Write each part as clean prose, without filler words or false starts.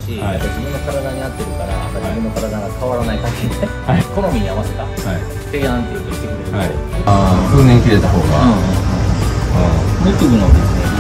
し、やっぱ自分の体に合ってるから、自分の体が変わらない感じで、好みに合わせた提案っていうとしてくれると、 数年切れた方がネックのですね。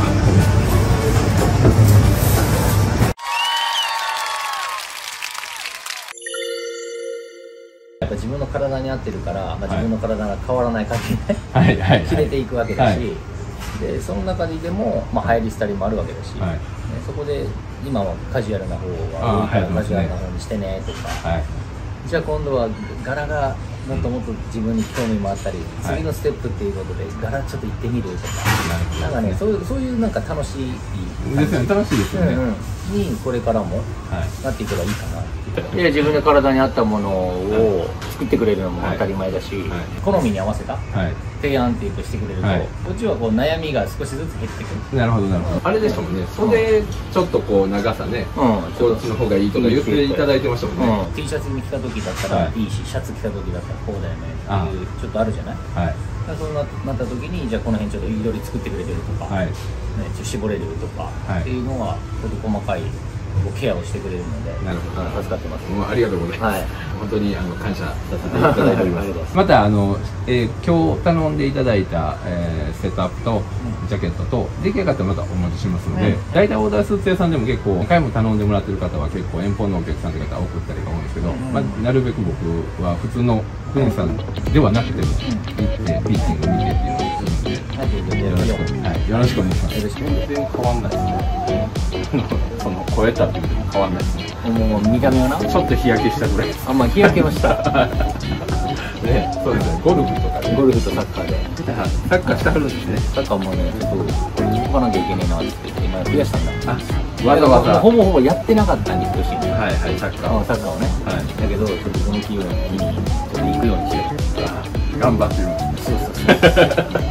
やっぱ自分の体に合ってるから、自分の体が変わらない感じで切れていくわけだし、でその中でも、流行り廃りもあるわけだし、そこで今はカジュアルな方が多いからカジュアルな方にしてねとか、じゃあ今度は柄がもっともっと自分に興味もあったり、次のステップっていうことで柄ちょっと行ってみるとか、なんかね、そういうなんか楽しいですよね。楽しいですよね。 にこれからもなっていけばいいかな。いや、自分の体に合ったものを作ってくれるのも当たり前だし、好みに合わせた提案っていうとしてくれると、こっちはこう悩みが少しずつ減ってくる。 なるほどなるほど。あれでしょうね。袖ちょっとこう長さね、こっちの方がいいとか言っていただいてましたもんね。 T シャツに着た時だったらいいし、シャツ着た時だったらこうだよねっていうちょっとあるじゃない。そうなった時に、じゃあこの辺ちょっと彩り作ってくれてるとか、ちょっと絞れるとかっていうのは細かいケアをしてくれるので、助かってます。 ありがとうございます。本当に感謝させていただいております。また今日頼んでいただいたセットアップとジャケットと出来上がったらまたお持ちしますので、大体オーダースーツ屋さんでも結構何回も頼んでもらってる方は結構遠方のお客さんという方送ったりが多いんですけど、なるべく僕は普通のクイーンさんではなくても行ってピッチング見てっていうのをするので、よろしくお願いします。全然変わんないですね。その超えたっていうのも変わんないですね。 もう見た目はな、 ちょっと日焼けしたぐらいです。 日焼けました。 ね、そうですね。ゴルフとかね。 ゴルフとサッカーで。 サッカーしてはるんですね。 サッカーもね、ちょっとこれに置かなきゃいけねえなって言って今増やしたんだ。 わざわざ。 ほぼやってなかったんですよ、シングル。 サッカーをね。だけどちょっとこの企業にちょっと行くようにしよう。 頑張ってる。 そう。